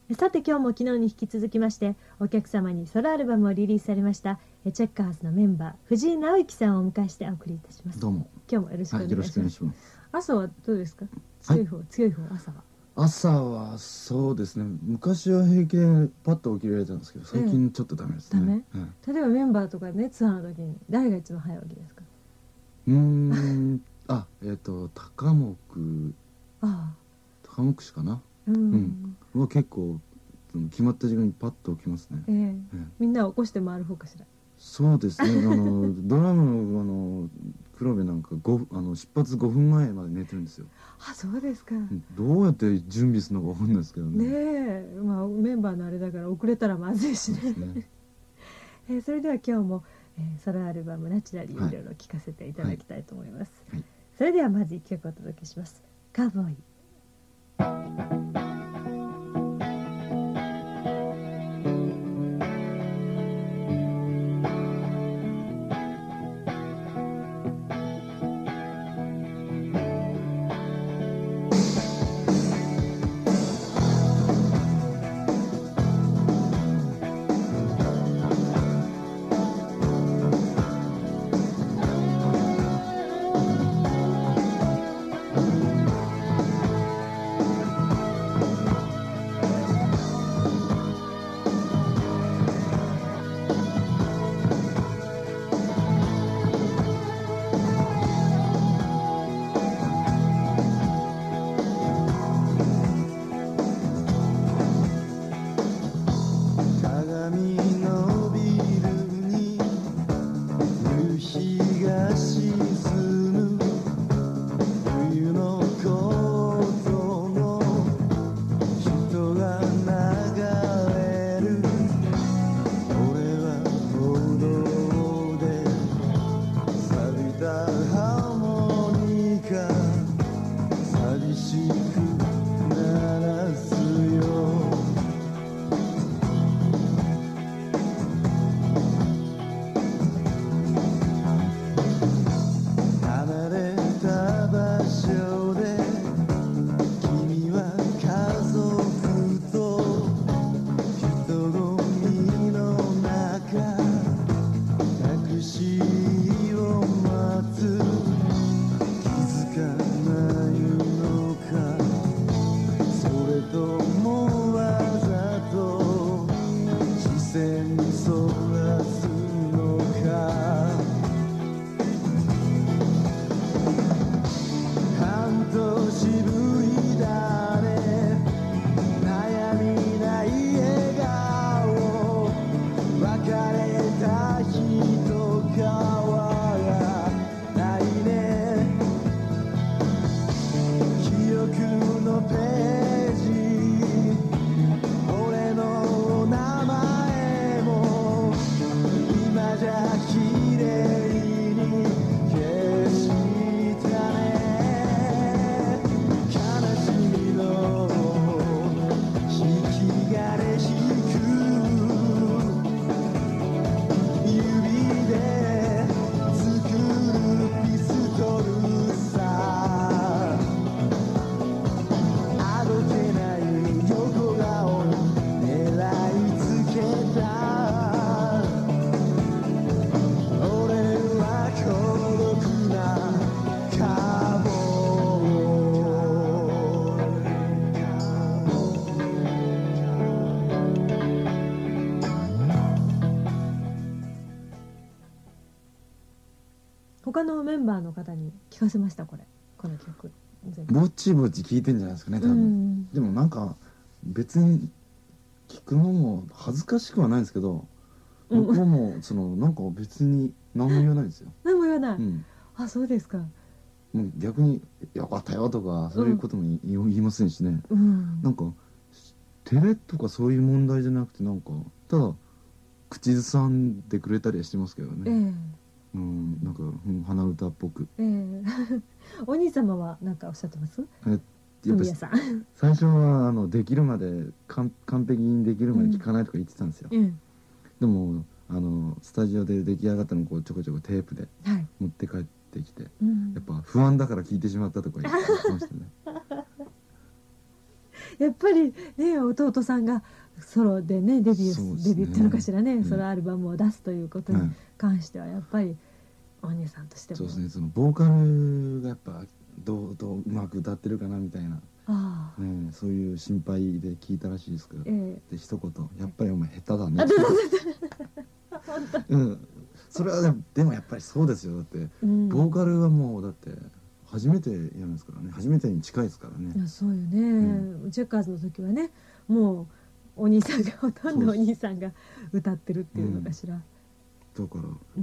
さて今日も昨日に引き続きましてお客様にソロアルバムをリリースされましたチェッカーズのメンバー藤井直之さんをお迎えしてお送りいたします。 どうも今日もよろしくお願いします。 よろしくお願いします。 朝はどうですか？強い方、強い方。朝はそうですね、昔は平気でパッと起きられたんですけど、最近ちょっとダメですね。 例えばメンバーとかね、ツアーの時に誰が一番早起きですか？ 高木氏かな。は結構決まった時間にパッと起きますね。 みんなを起こして回る方かしら。 そうですね。ドラムの黒部なんか出発5分前まで寝てるんですよ。 あ、そうですか。 どうやって準備するのか分かんないですけどね。 ねえ、まあメンバーのあれだから遅れたらまずいしね。それでは今日も、ソロアルバムナチュラリーいろいろ聴かせていただきたいと思います。それではまず1曲お届けします。カウボーイ。他のメンバーの方に聞かせましたこの曲。 ぼちぼち聞いてんじゃないですかね多分。でもなんか別に聞くのも恥ずかしくはないんですけど、僕もなんか別に何も言わないんですよ。 何も言わない。あ、そうですか。 もう逆に「よかったよ」とかそういうことも言いませんしね。なんか照れとかそういう問題じゃなくて、なんかただ口ずさんでくれたりはしてますけどね。なんか鼻歌っぽく。 お兄様は何かおっしゃってます？やっぱ最初はできるまで完璧にできるまで聞かないとか言ってたんですよ。でもスタジオで出来上がったのをこうちょこちょこテープで持って帰ってきて、やっぱ不安だから聞いてしまったとか言ってましたね。 やっぱりね弟さんがソロでねデビューっていうのかしらね、ソロアルバムを出すということに関してはやっぱりお兄さんとしても、 そうですね、そのボーカルがやっぱどうまく歌ってるかなみたいな、そういう心配で聞いたらしいですけど、で一言「やっぱりお前下手だね」それはでもやっぱりそうですよ。だってボーカルはもうだって初めてやるんですからね、初めてに近いですからね。 いやそうよね、チェッカーズの時はねもうお兄さんがほとんどお兄さんが歌ってるっていうのかしら、 だから、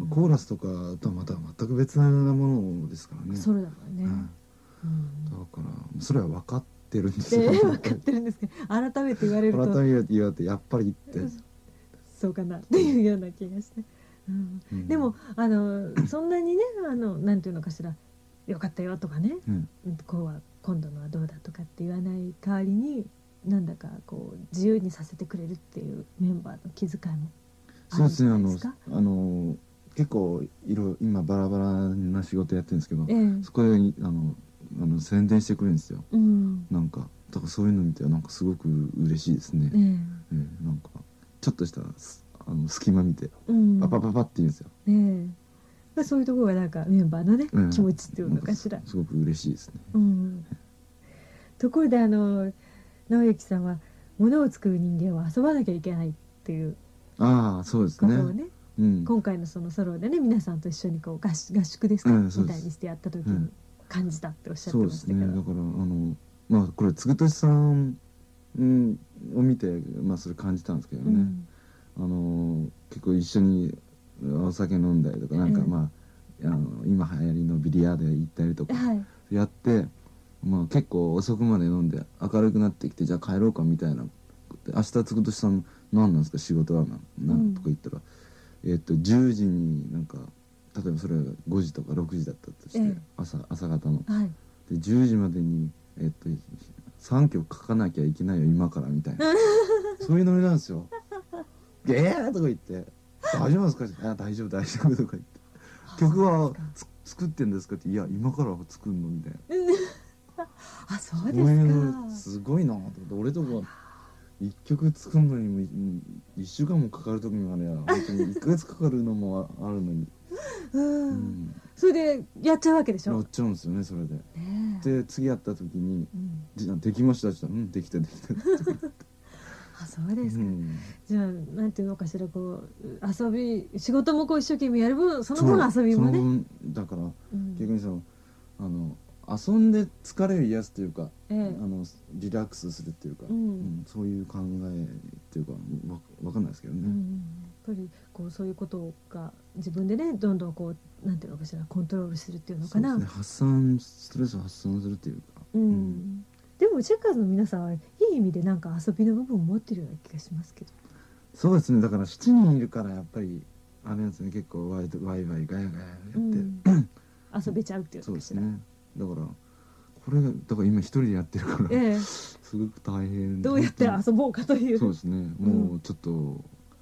コーラスとかとはまた全く別なものですからね。 そうだもんね、 だからそれは分かってるんですよ、 分かってるんですけど改めて言われると改めて言われてやっぱりってそうかなっていうような気がして、でもそんなにねなんていうのかしらよかったよとかね、こうは今度のはどうだとかって言わない代わりになんだかこう自由にさせてくれるっていうメンバーの気遣いもあるんじゃないですか。 結構今バラバラな仕事やってるんですけど、そこで宣伝してくれるんですよ、なんかだからそういうの見てなんかすごく嬉しいですね、なんかちょっとした隙間見てパパパパって言うんですよ、 そういうところがなんかメンバーのね、気持ちっていうのかしら、 すごく嬉しいですね、 ところで直之さんは物を作る人間は遊ばなきゃいけないっていうそうですね、 ことをね、今回のそのソロでね皆さんと一緒にこう合宿ですか、みたいにしてやった時に感じたっておっしゃってましたけど、 そうですね、だからこれ嗣俊さんを見てそれ感じたんですけどね、結構一緒にお酒飲んだりとかなんか今流行りのビリヤード行ったりとかやって、結構遅くまで飲んで明るくなってきてじゃあ帰ろうかみたいな、明日嗣俊さん何なんですか仕事はなんとか言ったら、10時になんか例えばそれが5時とか6時だったとして、朝方の、で10時までに3曲書かなきゃいけないよ今からみたいなそういうノリなんですよ。とか言って「大丈夫ですか?」大丈夫大丈夫」とか言って「曲は作ってんですか?」って「いや今から作るの」みたいなそうですか、 すごいなと思って、俺とか1曲作るのにも1週間もかかる時もあれや本当に1ヶ月かかるのもあるのにそれでやっちゃうわけでしょ。 やっちゃうんですよねそれで、で次やった時に「できました」って言ったら「できたできた」 そうですか、じゃあなんていうのかしらこう仕事もこう一生懸命やる分その分遊びもね、 だから逆に遊んで疲れを癒すというか、リラックスするっていうか、そういう考えっていうかわかんないですけどね、 やっぱりこうそういうことが自分でねどんどんこうなんていうのかしらコントロールするっていうのかな、 ストレスを発散するっていうか、 でもチェッカーズの皆さんはいい意味でなんか遊びの部分を持ってるような気がしますけど。 そうですね、だから7人いるからやっぱりあれなんですね、結構ワイワイガヤガヤやって、 遊べちゃうっていうそうですね。だからこれだから今一人でやってるから、すごく大変。 どうやって遊ぼうかという。 そうですね。もうちょっと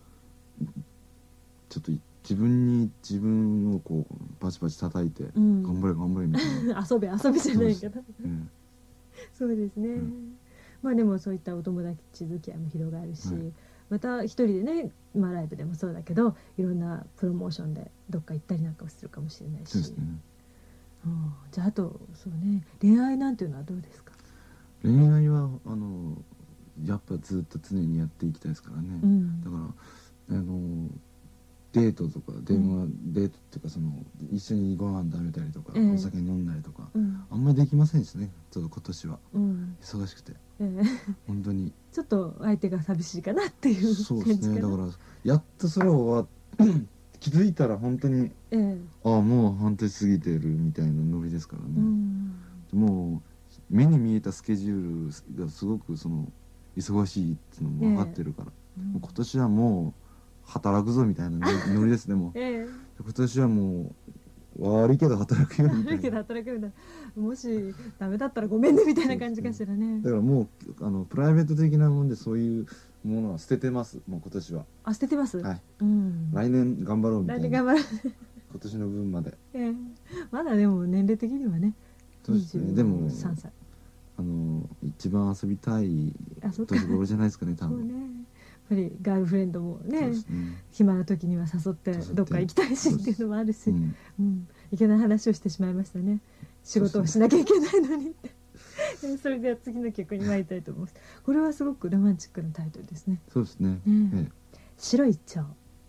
自分をこうパチパチ叩いて、頑張れ頑張れみたいな。 遊べじゃないけど。そうですね。でもそういったお友達付き合いも広がるし、また一人でね、ライブでもそうだけどいろんなプロモーションでどっか行ったりなんかをするかもしれないし。じゃああとそうね、恋愛なんていうのはどうですか？ 恋愛はやっぱずっと常にやっていきたいですからね、だからデートとかデートっていうか一緒にご飯食べたりとか、お酒飲んだりとか、あんまりできませんしね、ちょっと今年は、忙しくて、本当にちょっと相手が寂しいかなっていう感じかな。 そうですね、だからやっとそれを終わって気づいたら本当に、もう半年過ぎてるみたいなノリですからね、もう目に見えたスケジュールがすごく忙しいっていうのも分かってるから、今年はもう働くぞみたいなノリですね。もう今年はもう悪いけど働くよみたいな、 もしダメだったらごめんねみたいな感じかしらね。 だからもうプライベート的なもんでそういうものは捨ててます、もう今年は。 捨ててます。 はい、来年頑張ろうみたいな。今年の分まで。 まだでも年齢的にはね、 そうですね。でも 3歳。 一番遊びたい年頃じゃないですかね多分。 やっぱりガールフレンドもね暇な時には誘ってどっか行きたいしっていうのもあるし、いけない話をしてしまいましたね。仕事をしなきゃいけないのにってそれでは次の曲に参りたいと思います。これはすごくロマンチックなタイトルですね。 そうですね。 白い蝶。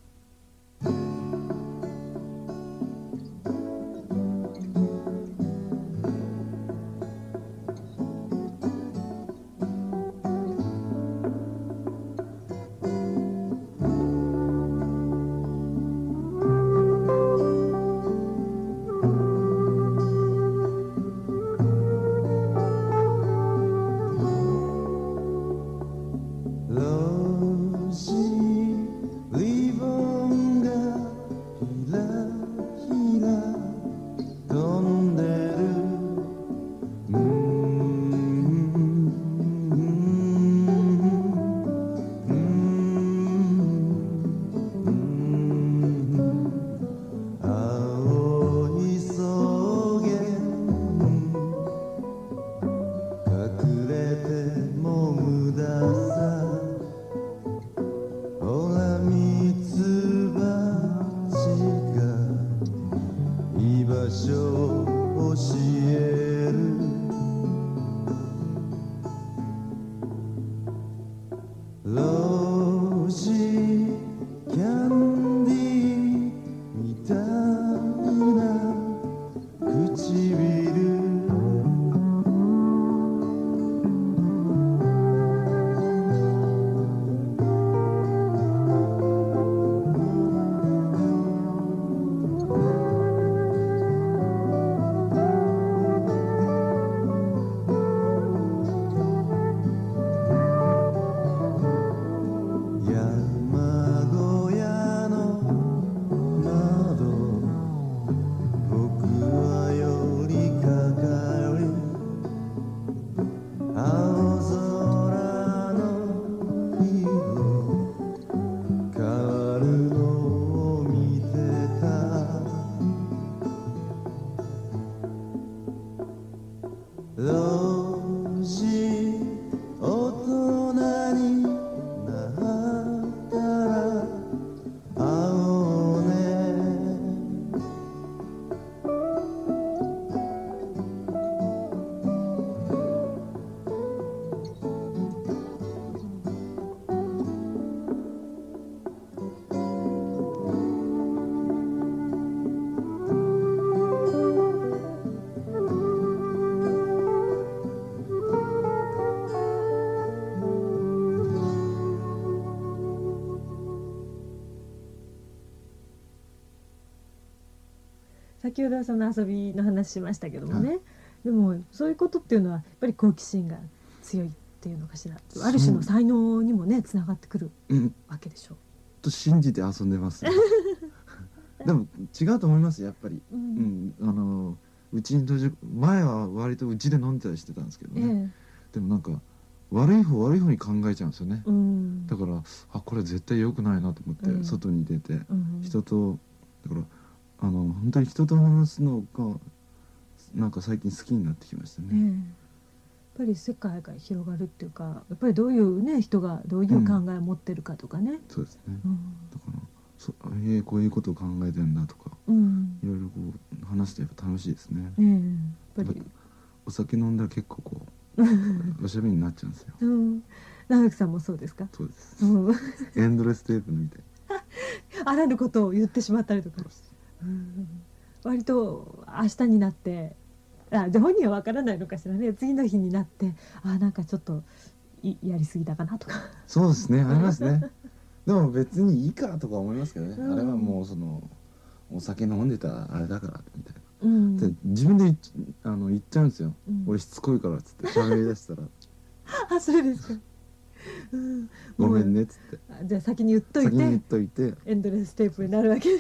先ほどはその遊びの話しましたけどもね、でもそういうことっていうのはやっぱり好奇心が強いっていうのかしら、ある種の才能にもねつながってくるわけでしょう。 と信じて遊んでますでも違うと思いますやっぱり。うちに前は割とうちで飲んでたりしてたんですけどね、でもなんか悪い方に考えちゃうんですよね、だからこれ絶対良くないなと思って外に出て、人とだから本当に人と話すのがなんか最近好きになってきましたね、 やっぱり世界が広がるっていうか、やっぱりどういうね人がどういう考えを持ってるかとかね、 そうですね、だからこういうことを考えてるんだとか、いろいろこう話してやっぱ楽しいですね、やっぱりお酒飲んだら結構こうおしゃべりになっちゃうんですよ。 長木さんもそうですか？ そうです、エンドレステープみたいあらぬことを言ってしまったりとか、割と明日になってで本人は分からないのかしらね、次の日になってなんかちょっとやりすぎたかなとかそうですね、ありますねでも別にいいかとか思いますけどね、あれはもうお酒飲んでたあれだからみたいな、自分で言っちゃうんですよ、俺しつこいからっつって喋りだしたらそうですか、 ごめんねっつって、 じゃあ先に言っといてエンドレステープになるわけで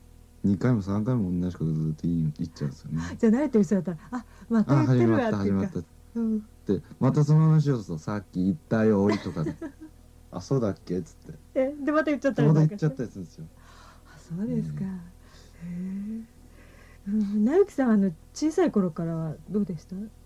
2回も3回も同じことずっと言っちゃうんですよね。 じゃあ慣れてる人だったらまた言ってるわっていうか、 でまたその話をさっき言ったよとかでそうだっけっつってでまた言っちゃったりするんですよ。 そうですか。直樹さん小さい頃からはどうでした？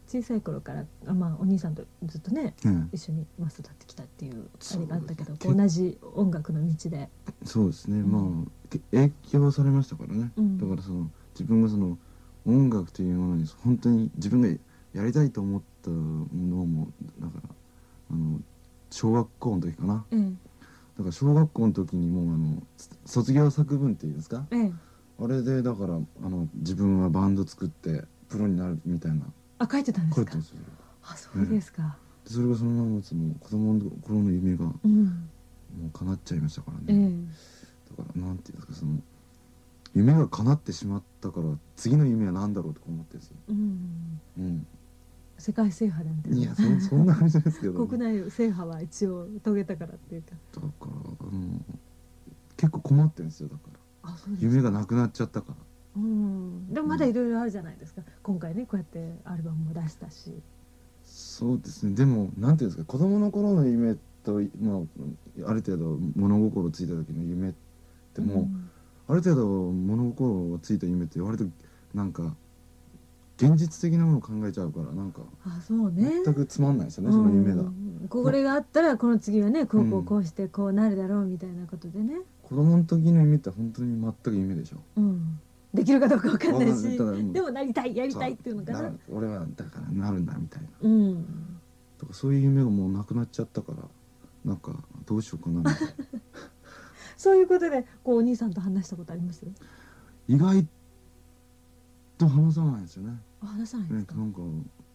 小さい頃からお兄さんとずっとね、一緒に育ってきたっていうあれがあったけど、同じ音楽の道で。そうですね、 影響されましたからね、だから自分が音楽というものに本当に自分がやりたいと思ったのもだから小学校の時かな、だから小学校の時にもう卒業作文っていうんですか、あれでだから自分はバンド作ってプロになるみたいな。 書いてたんですか。 書いてたんですよ。 そうですか。 それがそのまま子供の頃の夢がもう叶っちゃいましたからね。だからなんていうんですか、夢が叶ってしまったから次の夢は何だろうとか思ってるんですよ。 世界制覇なんて。 いやそんな話ですけど。 国内制覇は一応遂げたからっていうか。 だから結構困ってるんですよ、だから。夢がなくなっちゃったから。 でもまだいろいろあるじゃないですか、今回ねこうやってアルバムも出したし。 そうですね。でもなんていうんですか、子供の頃の夢と、ある程度物心ついた時の夢ってもう、ある程度物心がついた夢って割となんか現実的なものを考えちゃうから、なんか全くつまんないですよね、その夢が。 これがあったらこの次はねこうしてこうなるだろうみたいなことでね。 子供の時の夢って本当に全く夢でしょ。 できるかどうかわかんないし、でもなりたいやりたいっていうのかな。 俺はだからなるんだみたいな、とかそういう夢がもうなくなっちゃったから、なんかどうしようかなみたいな。 そういうことでお兄さんと話したことあります？ 意外と話さないですよね。 話さないですか？ なんか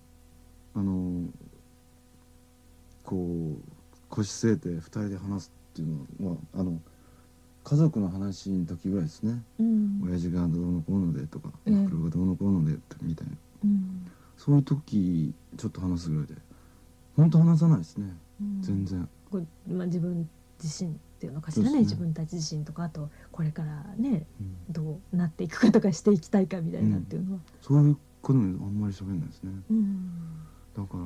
こう腰据えて2人で話すっていうのは家族の話の時ぐらいですね。親父がどうのこうのでとか、おふくろがどうのこうのでみたいな、そういう時ちょっと話すぐらいで、本当話さないですね、全然。 自分自身っていうのかしらね、自分たち自身とか、あとこれからねどうなっていくかとかしていきたいかみたいなっていうのは、 そういうこともあんまり喋んないですね。だから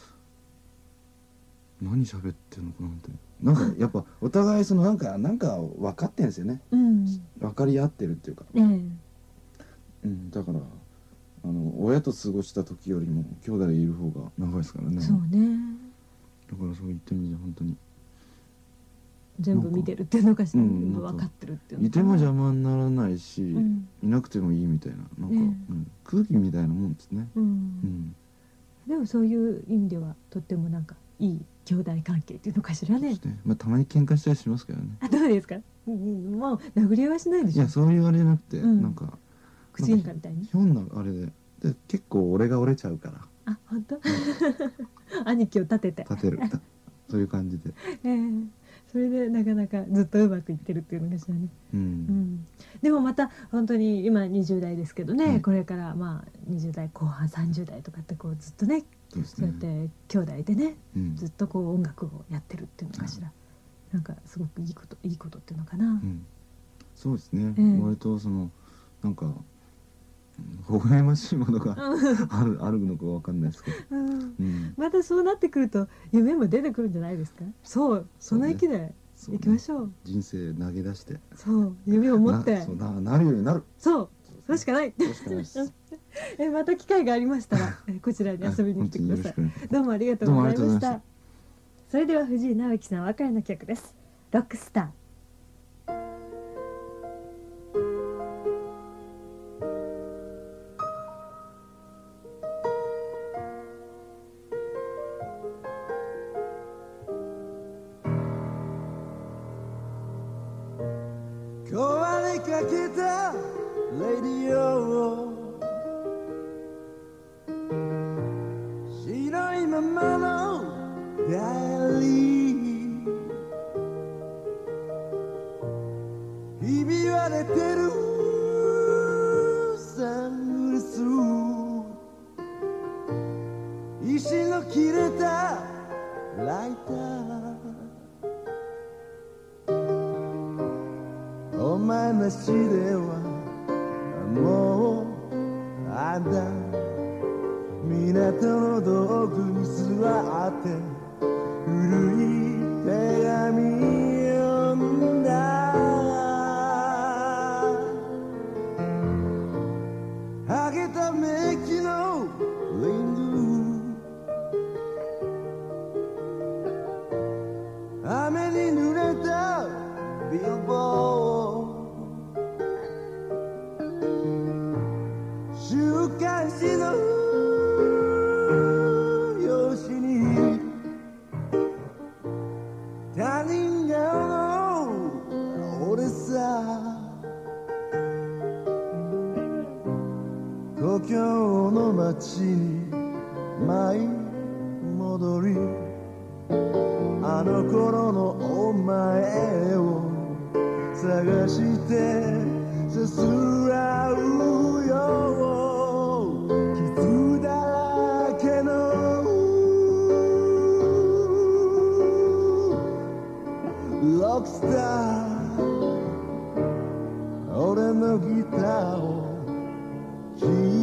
何喋ってるのかなって、なんかやっぱお互いなんか分かってんですよね、分かり合ってるっていうか、だから親と過ごした時よりも兄弟でいる方が長いですからね。 そうね。 だからそういった意味で本当に全部見てるっていうのかしら、分かってるっていうのかな。 いても邪魔にならないし、いなくてもいいみたいな、なんか空気みたいなもんですね。 でもそういう意味ではとってもなんかいい兄弟関係っていうのかしらね。 たまに喧嘩したりしますけどね。 どうですか？もう殴り合いはしないでしょ。 いや、そういうあれじゃなくて、なんか口喧嘩みたいに。 ひょんなあれで結構俺が折れちゃうから。 本当？兄貴を立てるそういう感じで。 それでなかなかずっとうまくいってるっていうのがしらね。でもまた本当に今20代ですけどね、これから20代後半30代とかってずっとね、そうやって兄弟でね、ずっと音楽をやってるっていうのかしら、なんかすごくいいことっていうのかな。 そうですね。割となんか微笑ましいものがあるのかわかんないですけど、 またそうなってくると夢も出てくるんじゃないですか。その域で行きましょう。 人生投げ出して、 夢を持ってなるようになる。 それしかない。また機会がありましたらこちらに遊びに来てください。どうもありがとうございました。それでは藤井直樹さんお別れの曲です。ロックスター。 壊れかけたレディオを白いままのダイアリー、ひび割れてるサングラス、石の切れたライター、お前なしではもうあんた港の道具に座って古い手紙読んだ、剥げたメッキのリング雨に濡れたビルボード週刊誌の表紙に他人顔の俺さ東京の街に舞い戻りあの頃のお前を探してさすらうよ傷だらけのロックスター俺のギターを弾